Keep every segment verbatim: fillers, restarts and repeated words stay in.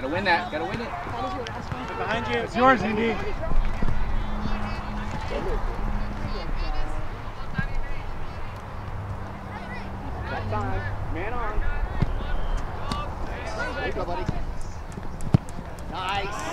Gotta win that. Gotta win it. Behind you. It's yours, Indy. That time. Man on. There you go, buddy. Nice.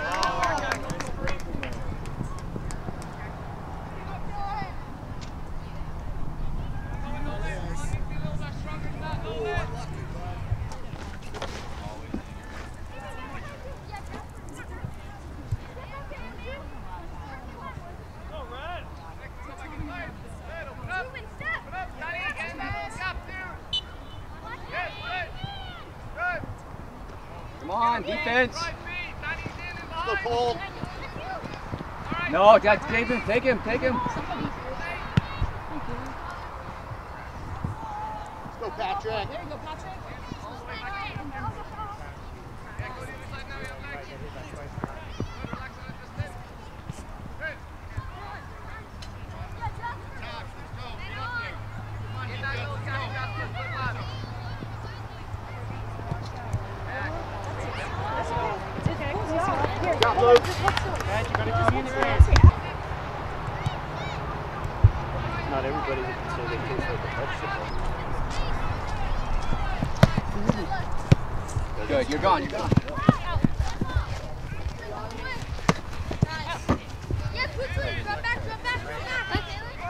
Come on, defense. Go, Cole. No, that's Jason. Take him, take him. Let's go, Patrick. There you go, Patrick. Got Luke. Matt, you gotta come in there. Not everybody would consider their kids like a touch. Good, you're gone, you're gone. Yes, quickly. Drop back, drop back, drop back.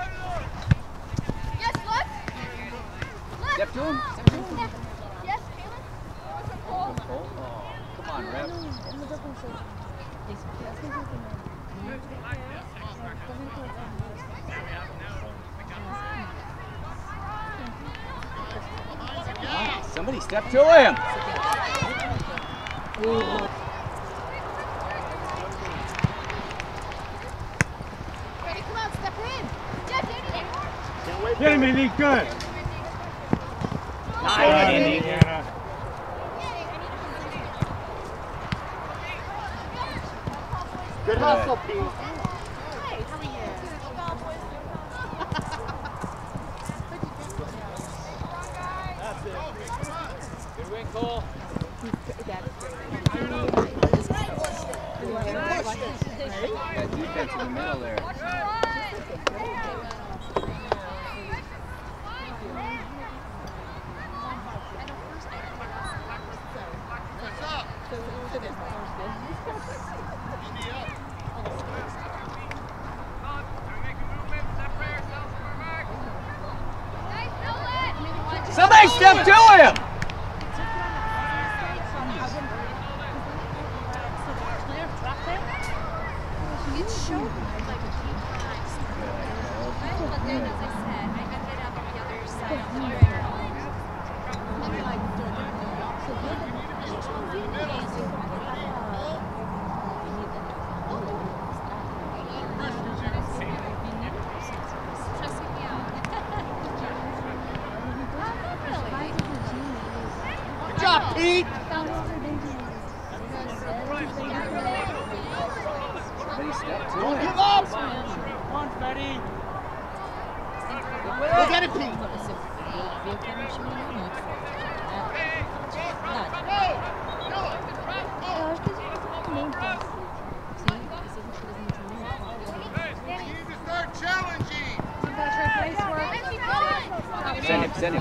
Yes, look. Look. Step to him. Step to him. Yes, Caleb. Oh, come on, ref. Somebody step to him. Ooh. Ready, come on, step in. Yeah, Danny. Get him, Indy. Good. Nice, Indy. Good hustle, Pete. Hey, how are you? Good win, Cole. That defense in the middle there. Somebody step to him! It showed me like a few times. But then, as I said, I ended up on the other side of the barrel. Stressing me out. Good job, Pete. Somebody step to Don't him. give up. Come on, Freddie. Go get it, Pete. Send him, send him.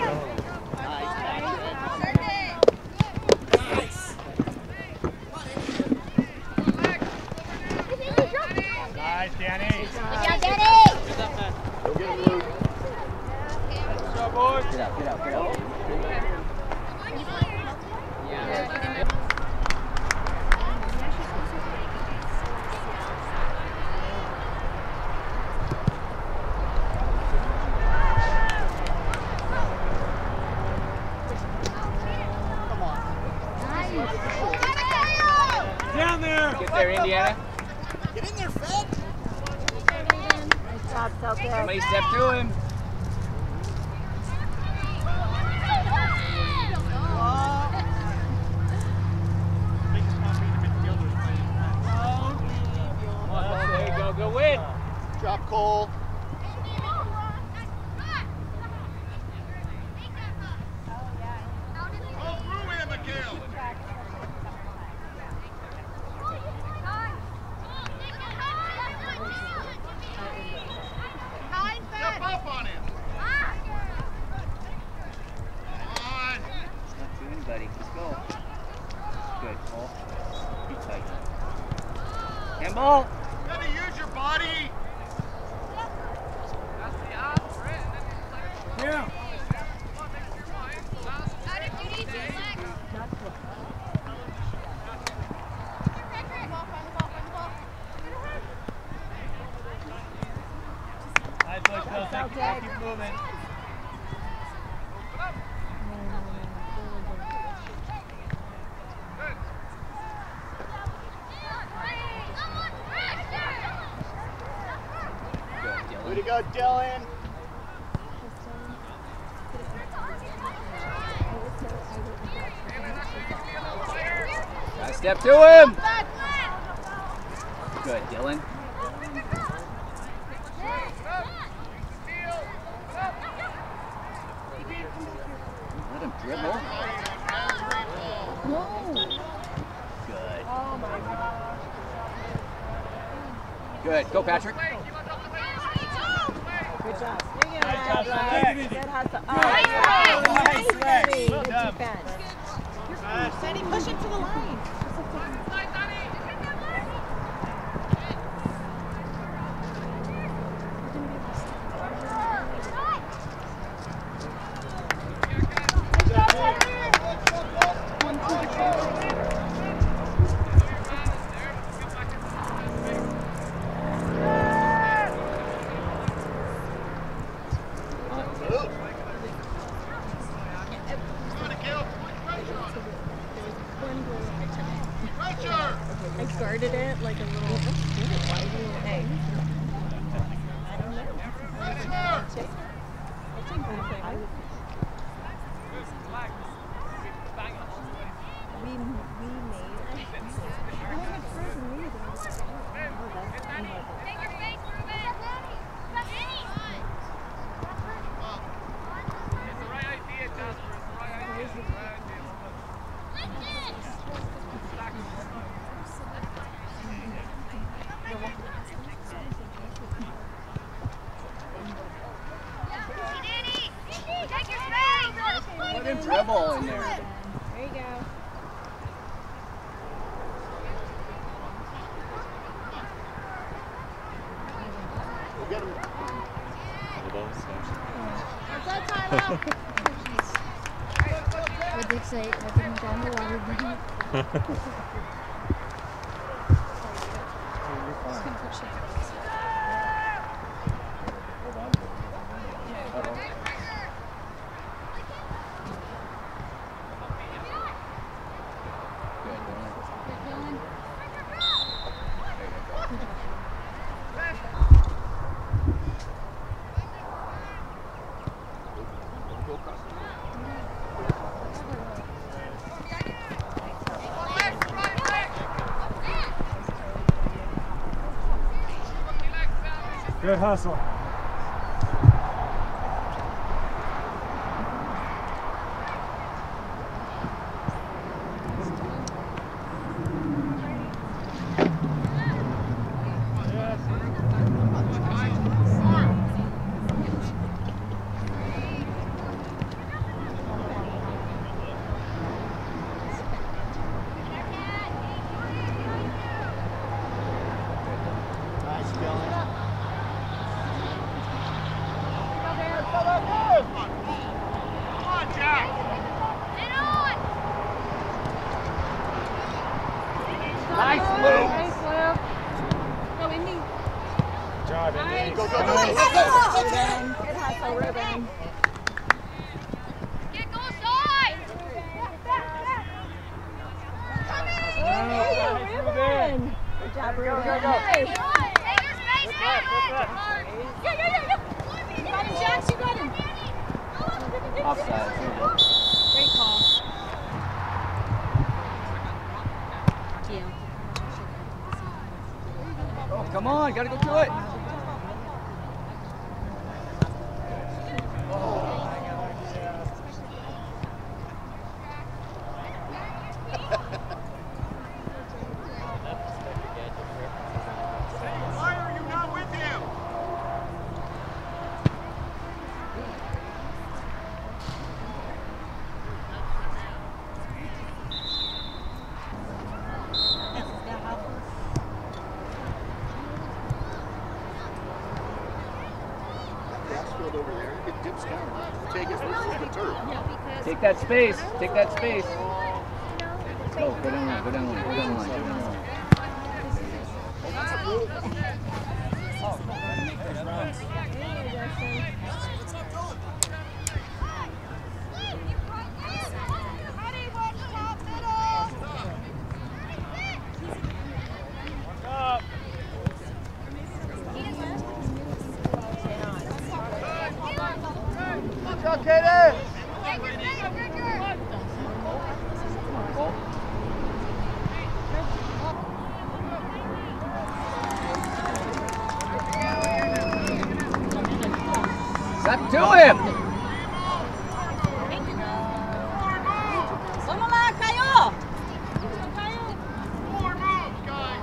Nice, Danny. Yeah, Danny! Go get him, Luke. Get out, get out, get out. Down there. Get there, Indiana. Get in there, Fed. Nice job, Celtic. Somebody step to him. There you go, go win. Drop Cole. ball. Gotta use your body. Yeah. Nice push, Bill. Thank you. Keep moving. Way to go, Dylan. Gotta step to him. Good, Dylan. Let him dribble. No. Good. Oh my God. Good. Go, Patrick. Good job. You're Nice job, gonna Rex. Good hustle. Oh, Nice, nice, Rex. Rex. Well Good done. defense. Sandy, push him to the line. I guarded it like a little. Why do you hey? I don't know. I'll take anything. We we made. Oh, my first meeting. Oh, that's unbelievable. Let him dribble in there. There you go. Go get him. What's that time out? What did they say? Having down the water. Good hustle. Nice, Dylan. Nice move. Nice, Luke. Go, Indy. Good job, Indy. Go, go, go, go, go, go, go, Ruben. Good hustle, Ruben. There you go, Ruben. Good job, Ruben. go, go. Nice. Got him, Jax, you got him. Offside. Great call. Oh, come on. Gotta go to it. Why are you not with him? take it versus the turf. Because Take that space. Take that space. Go, go down line. Go down line. Go down line. Go down line. Good job, Kaden. Step to him. Vamos lá, Caio! Four moves, guys.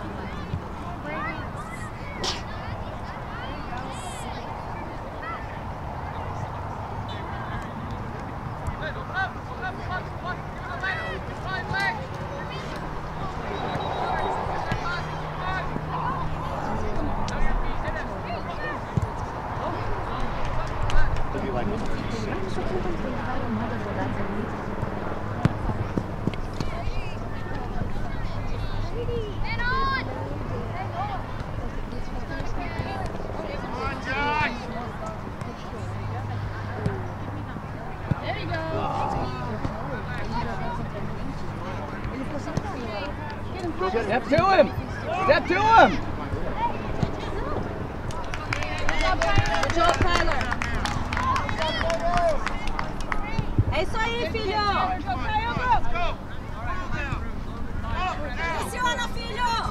It'll be like Come on, Josh. There you go. Step to him. Step to him. Good job, Tyler. É isso aí, filho. Pressiona, filho.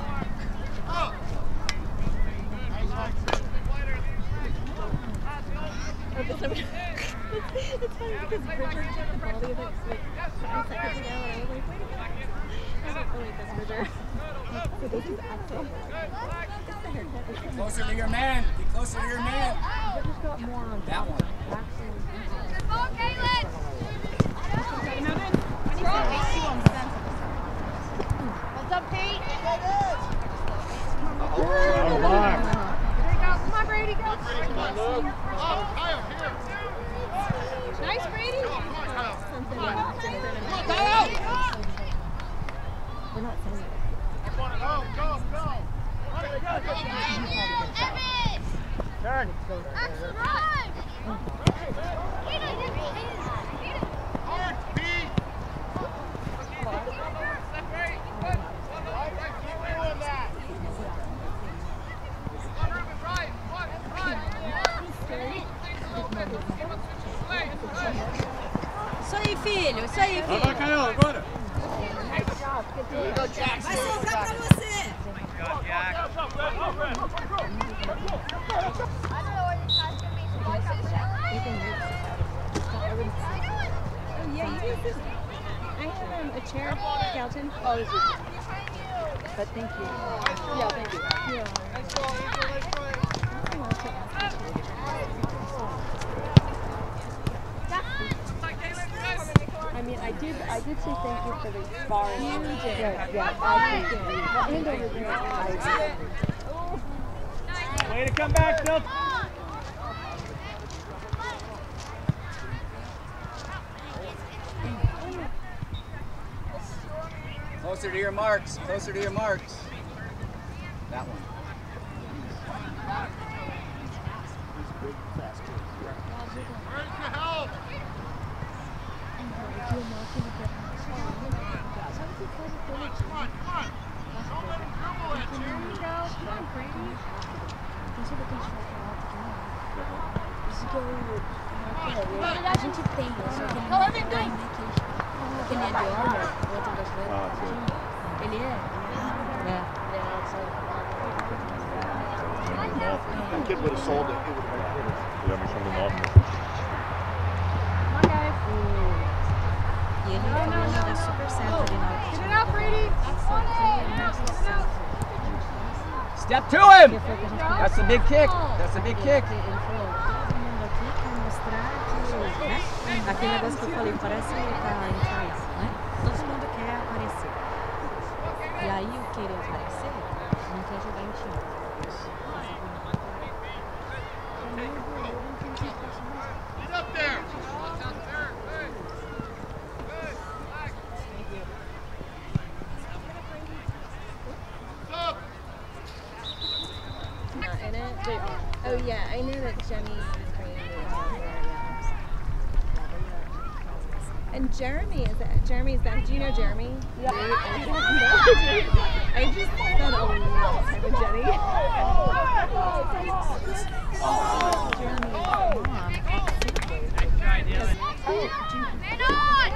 It's funny because Bridger took the ball the other like five seconds ago, and I was like, wait a minute. I was like, oh wait, that's Bridger. So this is Axel. It's the haircut. Closer to your man. Get closer to your man. Bridger's got more on That one. What's up, Pete? Out of line. There you go. Come on, Brady, go. Come on, Luke. Oh, Kyle, here. Nice, Brady. Come on, Kyle. Something like Come on, Kyle. we're not saying it. Go, go, go. Turn. Hard, Pete. Isso aí, filho. Isso aí, Vai, filho. Caio, agora. Vai sobrar pra você. Oh, yeah, you do this. I have um, a chair, Galton. Oh, this is. But thank you. Yeah, thank you. Yeah. I mean, I did. I did say thank you for the bar. You did. Yeah, yeah. I did. And over there, I did. Way to come back, Phil. Closer to your marks. Closer to your marks. That one. Where's the help? Come on, come on, come on. Don't let him dribble at you. Come on, Brady. A gente tem, só que ele não tem, né? Porque ele é de obra, o outro brasileiro. Ele é? É. Ele é só. That kid would have sold it. It would have been E ele ia dar super certo ali na hora. Get it out, Brady. Step to him. That's a big kick. That's a big kick. Ele falou, todo mundo aqui quer mostrar que, né? Aquele negócio que eu falei, parece que tá em trás, né? Todo mundo quer aparecer. E aí o querer aparecer não quer jogar em time. up there. Stop. Not in it? They are. Oh yeah, I knew that Jenny Green was there, yeah. And Jeremy is that Jeremy's that do you know Jeremy? Yeah. I just spent a lot of time with Jenny. Jeremy's mom. Man on!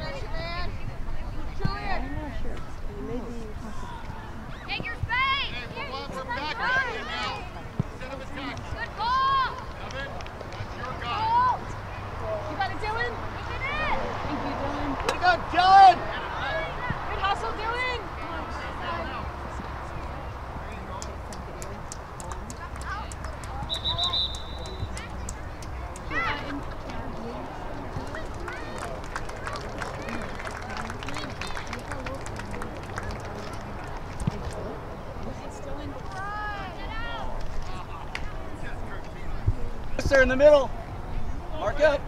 I'm not sure. Maybe Take your space! Hey, we'll we're back at you now. Instead of attack. Good call! Evan, that's your guy. you got it, Dylan? Keep it in! Thank you, Dylan. Way to go, Dylan! Good hustle, Dylan. In the middle. Mark up.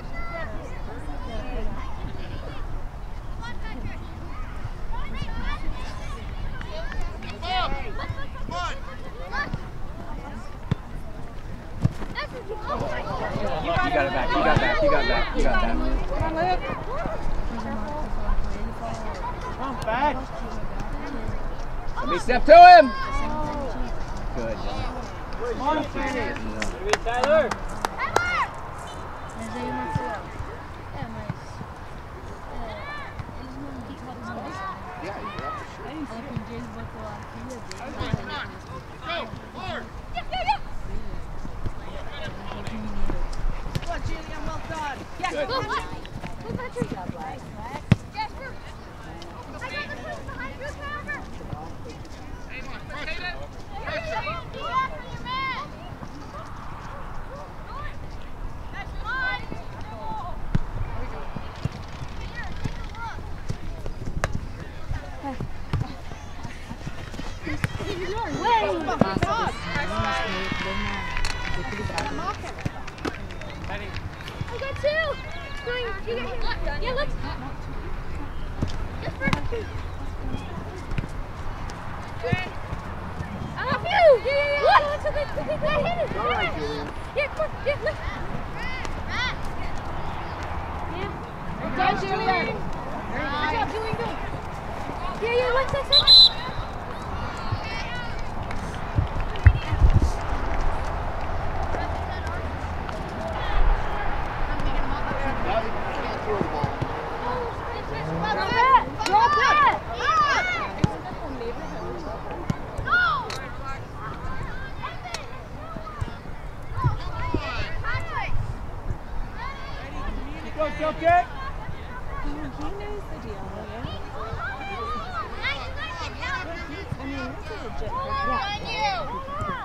You got it back. You got back. You got back. You got that. Come on, back. Let me step to him. Good. Come on, Tyler. Yeah, you're up for sure. Come on. Go. Forward. Good. Go, what? Go, Patrick! Jasper! I got the person behind you, Trevor! I got two! Going, you got him. Yeah, let's. Jasper! Up you! Yeah, yeah, yeah! What? Let's look at it! Hit it! All right, Julian. Yeah, come on! Yeah, look! Yeah. Good job, Julian. Good job, Julian, go! Yeah, yeah, let's, let's, let's! Go, jump it. He knows the deal, yeah? I mean, that's a legit yeah.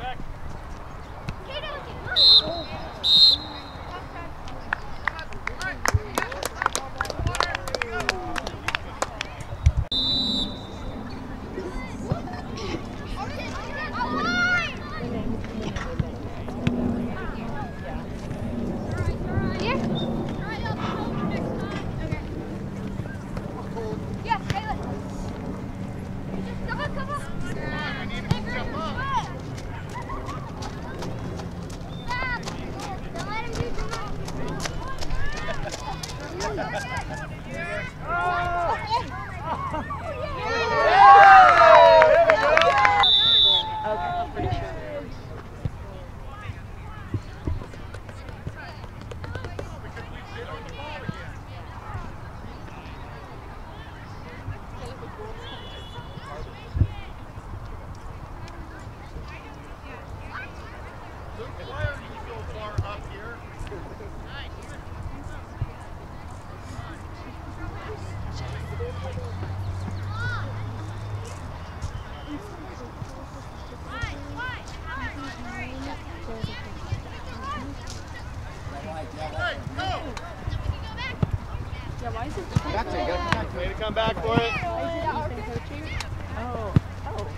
Back to you, gotta come back to Way it. to come back for it. Ethan coaching? Oh. Oh.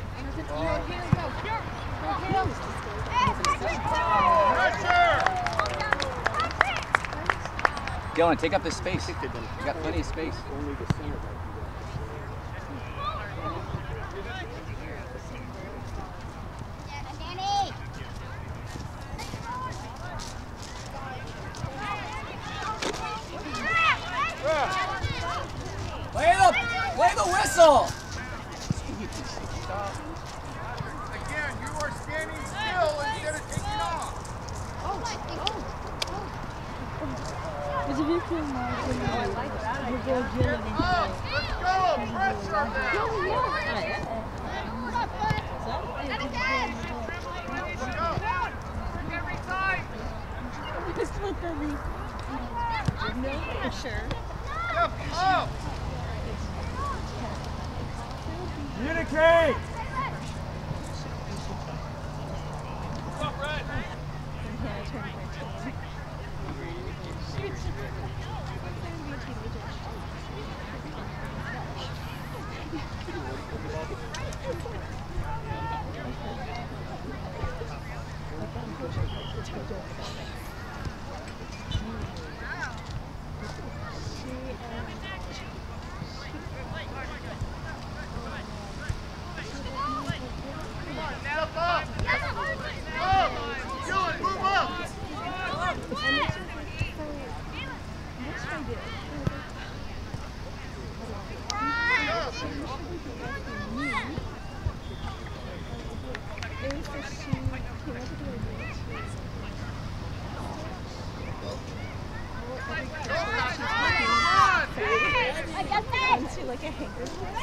Pressure! Dylan, take up this space. You got plenty of space. Only the center back. Play the, play the whistle. Again, you are standing still instead of taking off. Mas eu vi que o Marco jogou o gelo ali. Up, let's go, pressure now. Ah, é? Just let them leave. No pressure. Up, up. Communicate! Step up. Up. Dylan, move up. Into like a hanger.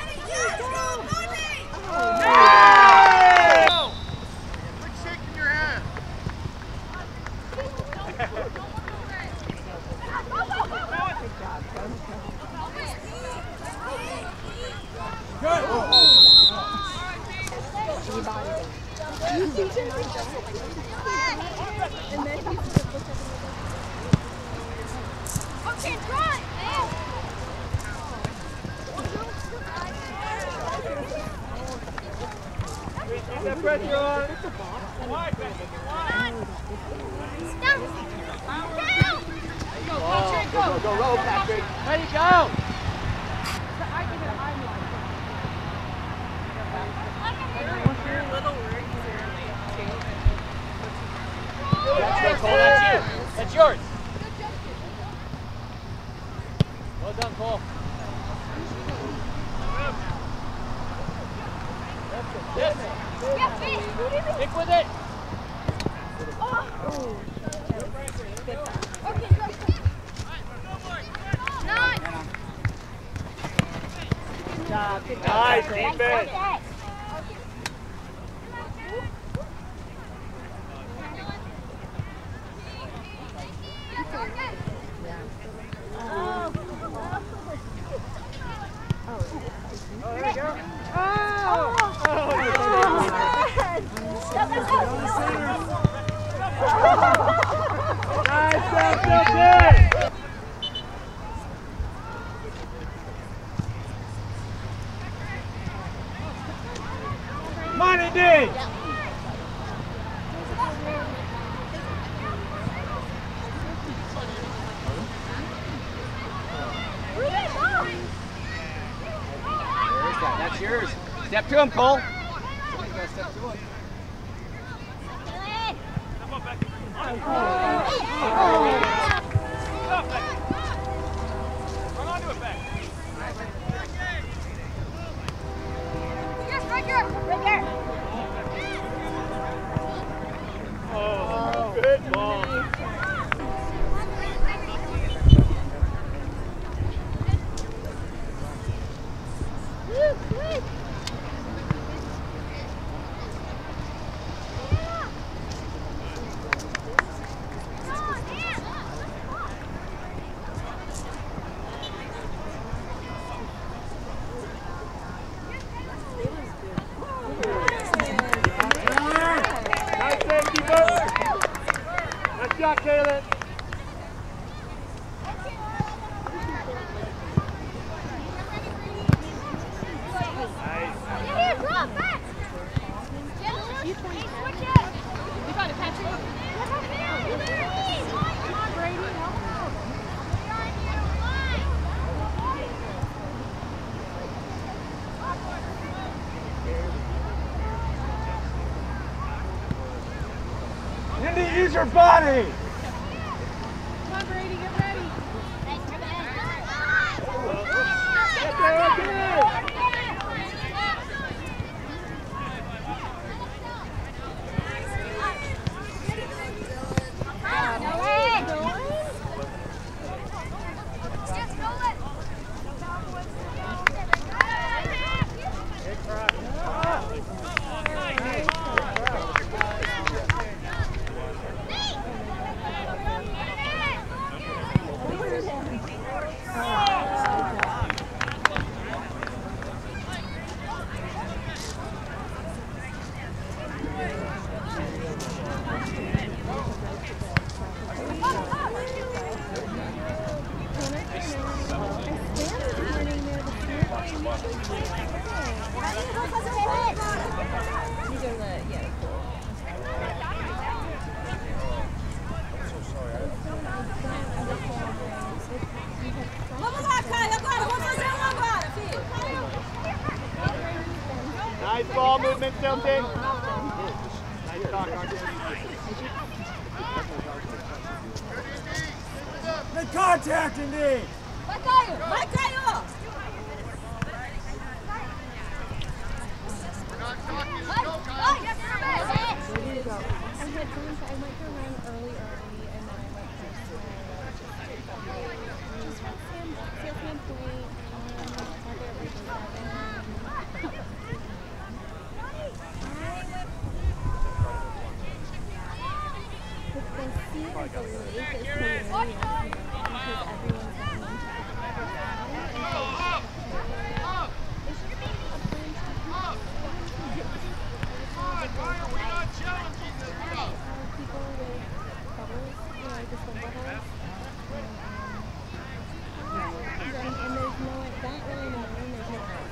Quit shaking your head. Good! You see him? And then he's just looking at Okay, run! Keep that pressure on. Wide, baby. Wide. Stop! Down! Go, go, go, go, roll, Patrick. There you go. That's good, Cole. That's you. That's yours. Well done, Cole. Yes. Stick with it. Good job. Good job. Nice defense. Oh, there we go. Oh! Oh! Nice job, Chelsea! Money D! That's yours. Step to him, Cole. Somebody's got to step to him. Run onto it back. Yes, right here! Right here! Oh, good ball. Use your body! Come on, Brady, get ready. Get there, get in! Nice ball movement, Celtic. Nice talk, Archie. Good contact, indeed. Vai, Caio! Vai, Caio! I had dreams I went to run early, early, and then I went first. Just from Sam, Sam Point, and Target Ridge seven. But the sea of the lake is hilarious because everyone's coming to people with bubbles, you know, like the swim bubbles. And, um, and, and there's no, not really in the marine, there's no ice.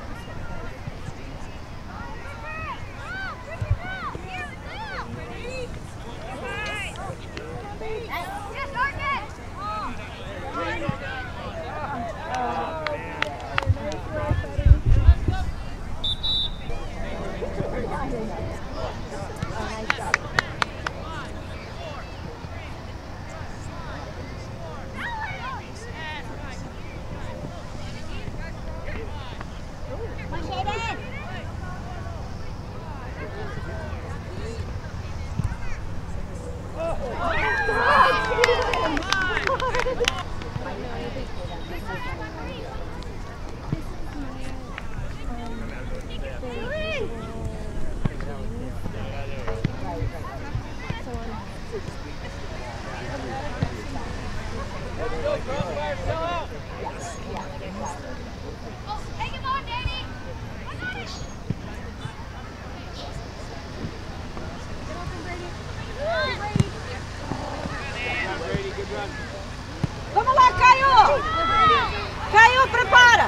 Vamos lá, Caio! Caio, prepara!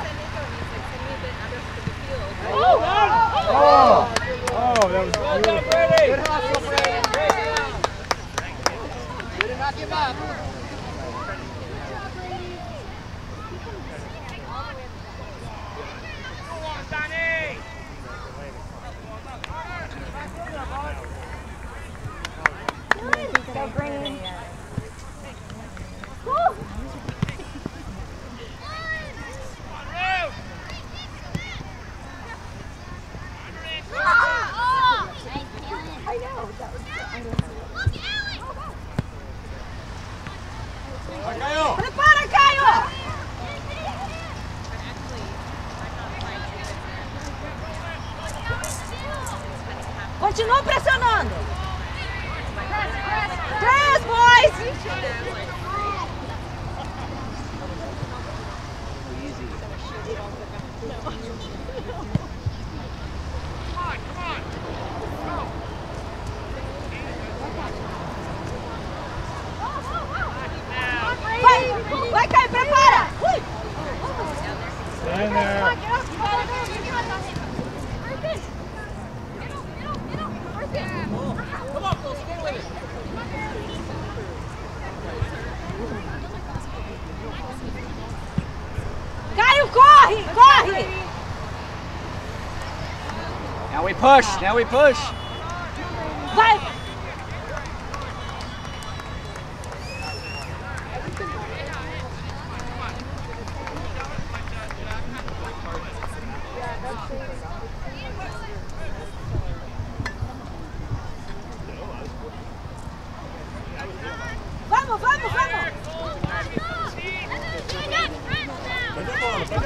Oh! Oh, that was beautiful. Good hustle, Brady. Way to not give up. Go on, Danny! Go green. Prepara, Caio! Continua pressionando! Três, boys! Vai, vai, Caio, prepara! Ui. Stand there. Caio, corre, corre! Now we push. Now we push. Vai!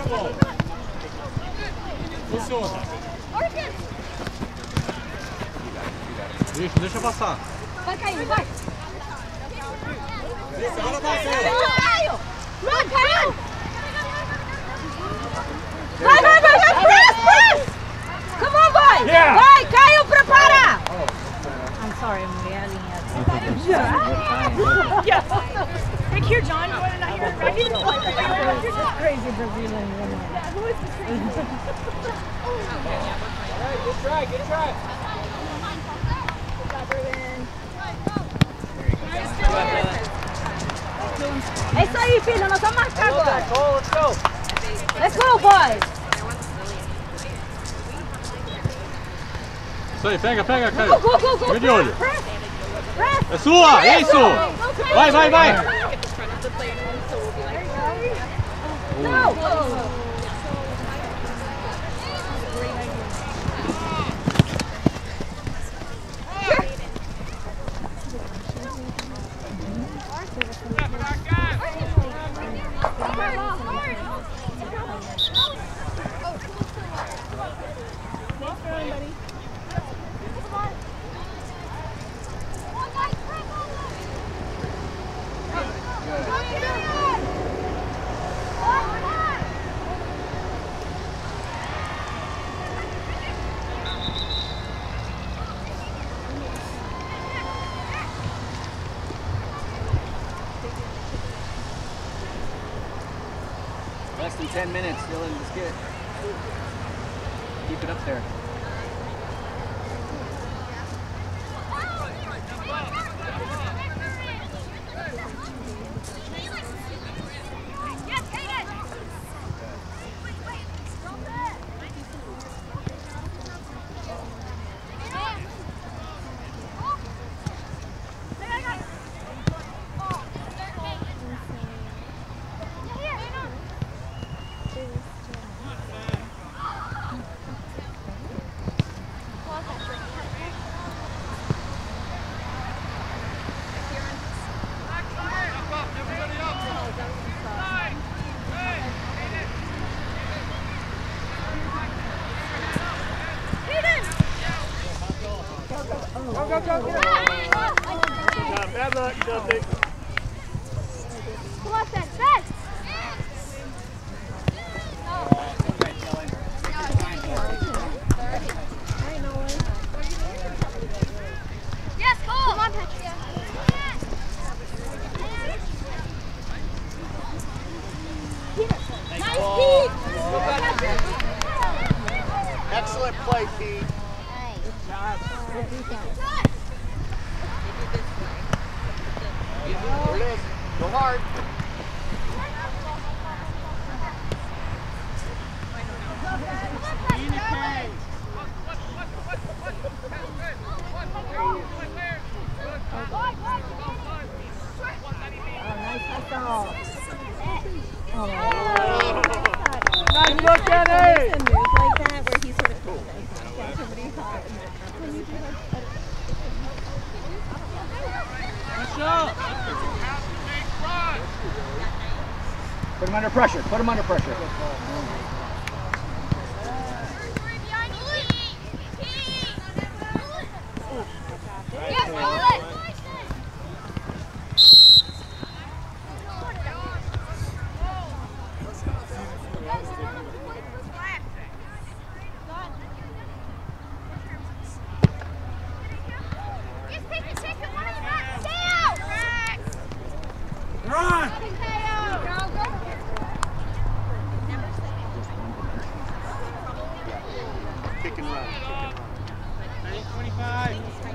Deixa, deixa passar. Vai, Caio, vai. Agora vai, Caio. Vai, Caio. Vai, vai, vai, vai. Press, press. Come on, boy. Yeah. Vai, Caio, prepara. I'm sorry, I'm yelling at Yeah. Like here, John, you want to not hear right? This is crazy Brazilian woman. Yeah, who is this crazy? Alright, good try, good try. Good job, Ruben. É isso aí, filha. Nós vamos marcar agora. Cole, let's go. Let's go, boys. Isso aí, pega, pega, Caio. Go, go, go, go. Fica de olho. Press, press. É sua, isso. Vai, vai, vai. Não. Less than ten minutes still in the skit. Keep it up there. Bad luck, Celtic. Come on, Seth. Seth. Yes, Cole. Come on, Petria. Nice, Pete. Excellent play, Pete. There it is. Go hard. Nice look, Kenny. Some moves like that where he's sort of cool. Yeah, somebody's hot. When you do like Put him under pressure. Put him under pressure. Run! Kick and run. twenty-five.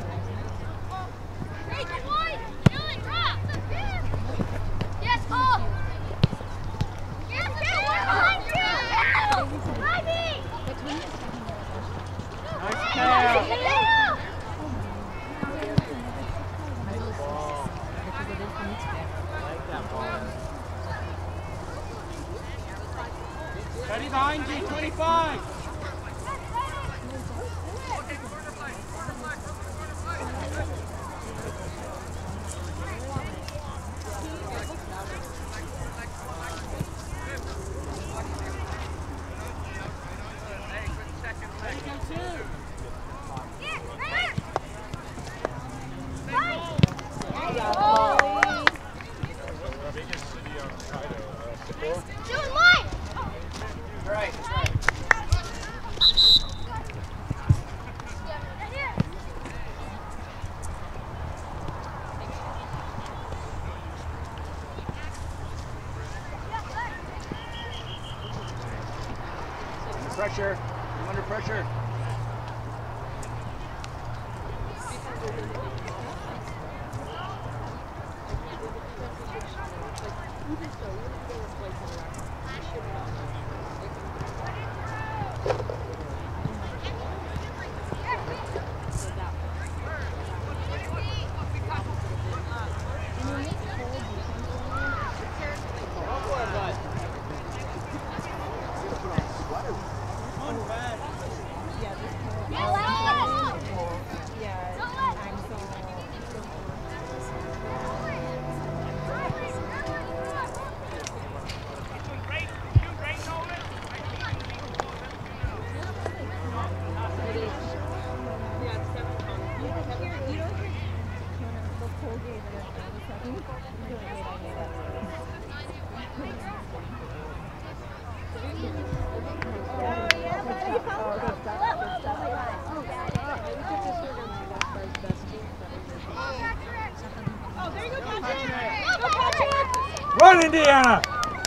Yes, Cole. Yes, behind you. Ivy. Nice pass. Ready behind you, twenty-five. pressure. Put him under pressure. Run, Indiana!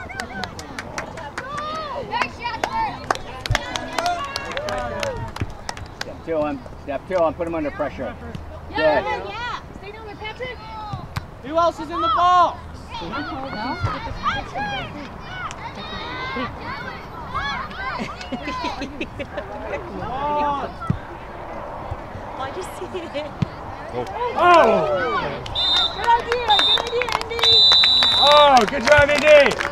Step two him. Step two him. Put him under pressure. Yeah, Good. yeah. Stay down there, Patrick. Who else is in the box? Pode ser. Oh! Good idea, good idea, Indy. Oh, good job, Indy!